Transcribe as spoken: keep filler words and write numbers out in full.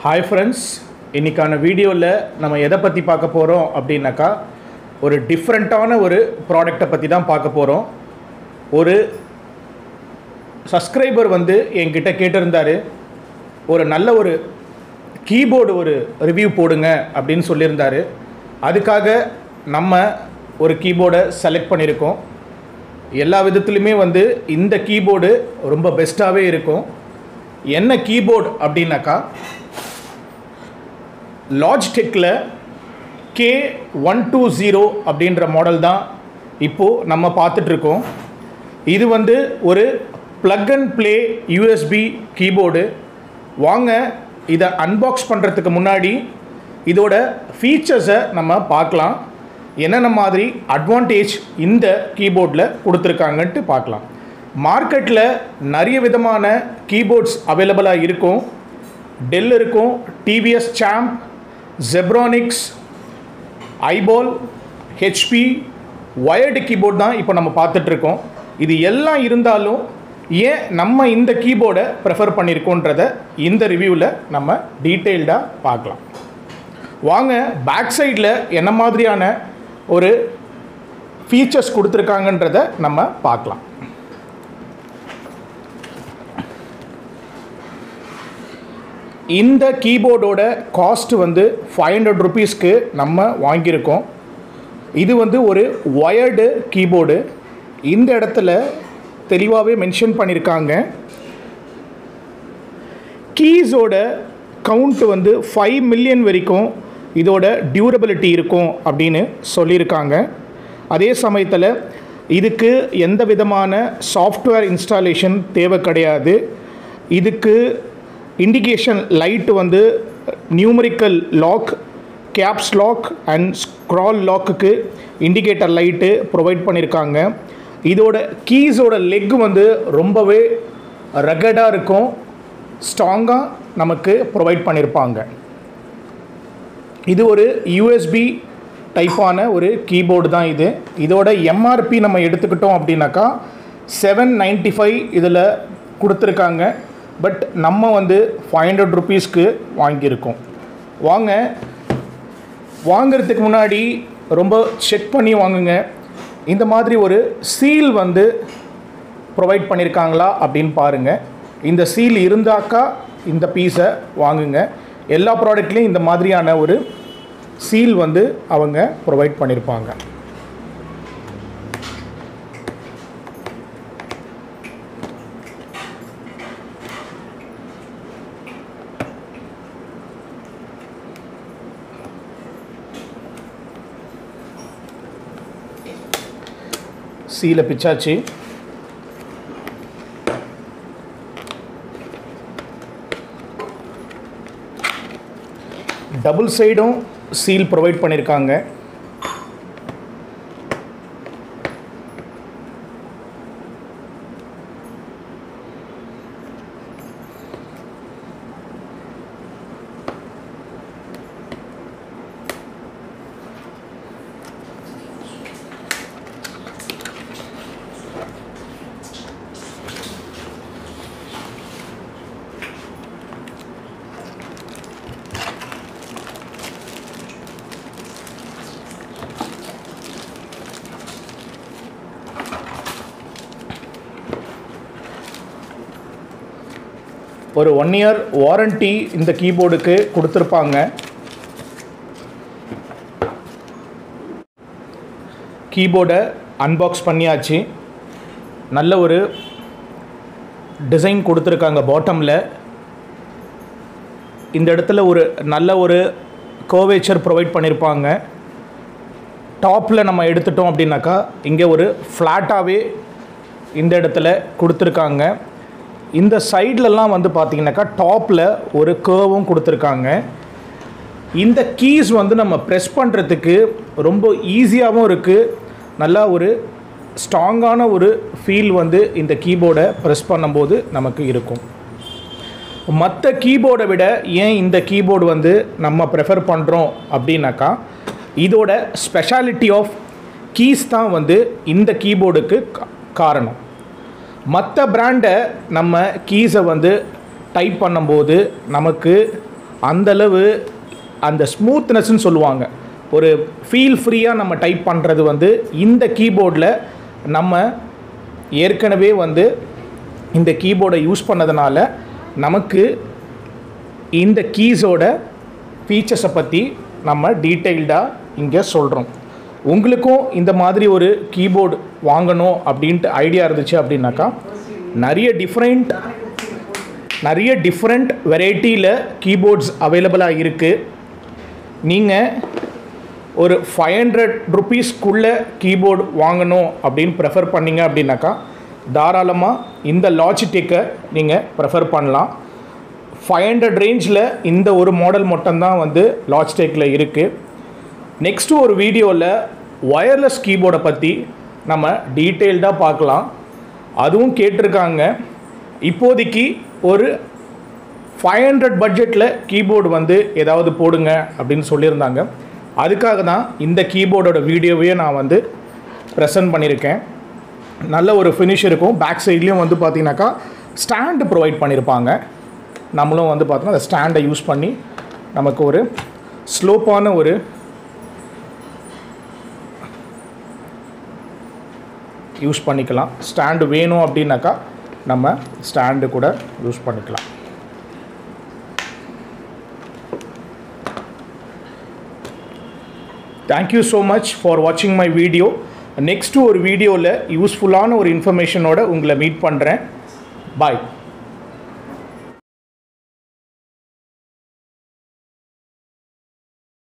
Hi friends इन्निकाன வீடியோல நம்ம எதை பத்தி பார்க்க போறோம் அப்படினாக்கா ஒரு டிஃபரண்டான ஒரு ப்ராடக்ட்ட பத்தி தான் பார்க்க போறோம். ஒரு சப்ஸ்கிரைபர் வந்து என்கிட்ட கேட்டிருந்தாரு ஒரு நல்ல ஒரு கீபோர்டு ஒரு ரிவ்யூ போடுங்க அப்படினு சொல்லியிருந்தாரு. அதுக்காக நம்ம ஒரு கீபோர்டை செலக்ட் பண்ணிருக்கோம். எல்லா விதத்திலுமே வந்து இந்த கீபோர்டு ரொம்ப பெஸ்ட்டாவே இருக்கும். என்ன கீபோர்டு அப்படினாக்கா Logitechல K one twenty அப்படின்ற மாடல் தான் இப்போ நம்ம பார்த்துட்டு இருக்கோம். இது வந்து ஒரு plug and play U S B keyboard. வாங்க இத அன்பாக்ஸ் பண்றதுக்கு முன்னாடி இதோட ஃபீச்சர்ஸை நம்ம பார்க்கலாம். என்னென்ன மாதிரி அட்வான்டேஜ் இந்த கீபோர்டில் கொடுத்துருக்காங்கன்ட்டு பார்க்கலாம். மார்க்கெட்டில் நிறைய விதமான கீபோர்ட்ஸ் அவைலபிளாக இருக்கும். டெல் இருக்கும், T V S Champ, Zebronics, iBall, H P, wired keyboard தான் இப்போ நம்ம பார்த்துட்ருக்கோம். இது எல்லாம் இருந்தாலும் ஏன் நம்ம இந்த கீபோர்டை ப்ரிஃபர் பண்ணியிருக்கோன்றதை இந்த ரிவ்யூவில் நம்ம டீட்டெயில்டாக பார்க்கலாம். வாங்க பேக் சைடில் என்ன மாதிரியான ஒரு ஃபீச்சர்ஸ் கொடுத்துருக்காங்கன்றதை நம்ம பார்க்கலாம். இந்த கீபோர்டோட காஸ்ட் வந்து ஃபைவ் ஹண்ட்ரட் ருபீஸ்க்கு நம்ம வாங்கியிருக்கோம். இது வந்து ஒரு வயர்டு கீபோர்டு. இந்த இடத்துல தெளிவாகவே மென்ஷன் பண்ணியிருக்காங்க. கீஸோட கவுண்ட் வந்து ஃபைவ் மில்லியன் வரைக்கும் இதோட டியூரபிலிட்டி இருக்கும் அப்படின்னு சொல்லியிருக்காங்க. அதே சமயத்தில் இதுக்கு எந்த விதமான சாஃப்ட்வேர் இன்ஸ்டாலேஷன் தேவை கிடையாது. இதுக்கு இண்டிகேஷன் லைட் வந்து numerical lock, caps lock and scroll லாக்குக்கு இண்டிகேட்டர் லைட்டு ப்ரொவைட் பண்ணியிருக்காங்க. இதோட கீஸோட லெக் வந்து ரொம்பவே ரகடாக இருக்கும், ஸ்ட்ராங்காக நமக்கு ப்ரொவைட் பண்ணியிருப்பாங்க. இது ஒரு U S B டைப்பான ஒரு கீபோர்டு தான் இது. இதோட M R P நம்ம எடுத்துக்கிட்டோம் அப்படின்னாக்கா செவன் நைன்ட்டி ஃபைவ் இதில் கொடுத்துருக்காங்க. பட் நம்ம வந்து ஃபைவ் ஹண்ட்ரட் ருபீஸ்க்கு வாங்கியிருக்கோம். வாங்க வாங்கிறதுக்கு முன்னாடி ரொம்ப செக் பண்ணி வாங்குங்க. இந்த மாதிரி ஒரு சீல் வந்து ப்ரொவைட் பண்ணியிருக்காங்களா அப்படின்னு பாருங்கள். இந்த சீல் இருந்தாக்கா இந்த பீஸை வாங்குங்க. எல்லா ப்ராடக்ட்லேயும் இந்த மாதிரியான ஒரு சீல் வந்து அவங்க ப்ரொவைட் பண்ணியிருப்பாங்க. சீலை பிச்சாச்சு. டபுள் சைடும் சீல் ப்ரொவைட் பண்ணியிருக்காங்க. ஒரு ஒன் இயர் வாரண்டி இந்த கீபோர்டுக்கு கொடுத்துருப்பாங்க. கீபோர்டை அன்பாக்ஸ் பண்ணியாச்சு. நல்ல ஒரு டிசைன் கொடுத்துருக்காங்க பாட்டமில். இந்த இடத்துல ஒரு நல்ல ஒரு கர்வேச்சர் ப்ரொவைட் பண்ணியிருப்பாங்க. டாப்பில் நம்ம எடுத்துட்டோம் அப்படின்னாக்கா இங்கே ஒரு ஃப்ளாட்டாகவே இந்த இடத்துல கொடுத்துருக்காங்க. இந்த சைட்லலாம் வந்து பார்த்திங்கனாக்கா டாப்பில் ஒரு கர்வும் கொடுத்துருக்காங்க. இந்த கீஸ் வந்து நம்ம ப்ரெஸ் பண்ணுறதுக்கு ரொம்ப ஈஸியாகவும் இருக்குது. நல்லா ஒரு ஸ்ட்ராங்கான ஒரு ஃபீல் வந்து இந்த கீபோர்டை ப்ரெஸ் பண்ணும்போது நமக்கு இருக்கும். மற்ற கீபோர்டை விட ஏன் இந்த கீபோர்டு வந்து நம்ம ப்ரெஃபர் பண்ணுறோம் அப்படின்னாக்கா இதோட ஸ்பெஷாலிட்டி ஆஃப் கீஸ் தான் வந்து இந்த கீபோர்டுக்கு காரணம். மற்ற பிராண்டை நம்ம கீஸை வந்து டைப் பண்ணும்போது நமக்கு அந்தளவு அந்த ஸ்மூத்னஸ்ன்னு சொல்லுவாங்க, ஒரு ஃபீல் ஃப்ரீயாக நம்ம டைப் பண்ணுறது வந்து இந்த கீபோர்டில் நம்ம ஏற்கனவே வந்து இந்த கீபோர்டை யூஸ் பண்ணதுனால நமக்கு இந்த கீஸோட ஃபீச்சர்ஸை பற்றி நம்ம டீட்டெயில்டாக இங்கே சொல்கிறோம். உங்களுக்கும் இந்த மாதிரி ஒரு கீபோர்டு வாங்கணும் அப்படின்ட்டு ஐடியா இருந்துச்சு அப்படின்னாக்கா நிறைய டிஃப்ரெண்ட் நிறைய டிஃப்ரெண்ட் வெரைட்டியில் கீபோர்ட்ஸ் அவைலபிளாக இருக்குது. நீங்கள் ஒரு ஃபைவ் ஹண்ட்ரட் ருபீஸ்க்குள்ளே கீபோர்டு வாங்கணும் அப்படின்னு ப்ரெஃபர் பண்ணிங்க அப்படின்னாக்கா தாராளமாக இந்த லாஜிடெக்கை நீங்கள் ப்ரெஃபர் பண்ணலாம். ஃபைவ் ஹண்ட்ரட் ரேஞ்சில் இந்த ஒரு மாடல் மட்டும்தான் வந்து லாஜிடெக்கில் இருக்குது. நெக்ஸ்ட்டு ஒரு வீடியோவில் ஒயர்லெஸ் கீபோர்டை பற்றி நம்ம டீட்டெயில்டாக பார்க்கலாம். அதுவும் கேட்டிருக்காங்க. இப்போதைக்கு ஒரு ஃபைவ் ஹண்ட்ரட் பட்ஜெட்டில் கீபோர்டு வந்து ஏதாவது போடுங்க அப்படின்னு சொல்லியிருந்தாங்க. அதுக்காக தான் இந்த கீபோர்டோட வீடியோவையே நான் வந்து ப்ரெசென்ட் பண்ணியிருக்கேன். நல்ல ஒரு ஃபினிஷ் இருக்கும். பேக் சைட்லேயும் வந்து பார்த்திங்கனாக்கா ஸ்டாண்டு ப்ரொவைட் பண்ணியிருப்பாங்க. நம்மளும் வந்து பார்த்தோன்னா அந்த ஸ்டாண்டை யூஸ் பண்ணி நமக்கு ஒரு ஸ்லோப்பான ஒரு யூஸ் பண்ணிக்கலாம். ஸ்டாண்டு வேணும் அப்படின்னாக்கா நம்ம ஸ்டாண்டு கூட யூஸ் பண்ணிக்கலாம். தேங்க்யூ ஸோ மச் ஃபார் வாட்சிங் மை வீடியோ. நெக்ஸ்ட்டு ஒரு வீடியோவில் யூஸ்ஃபுல்லான ஒரு இன்ஃபர்மேஷனோட உங்களை மீட் பண்ணுறேன். பாய்.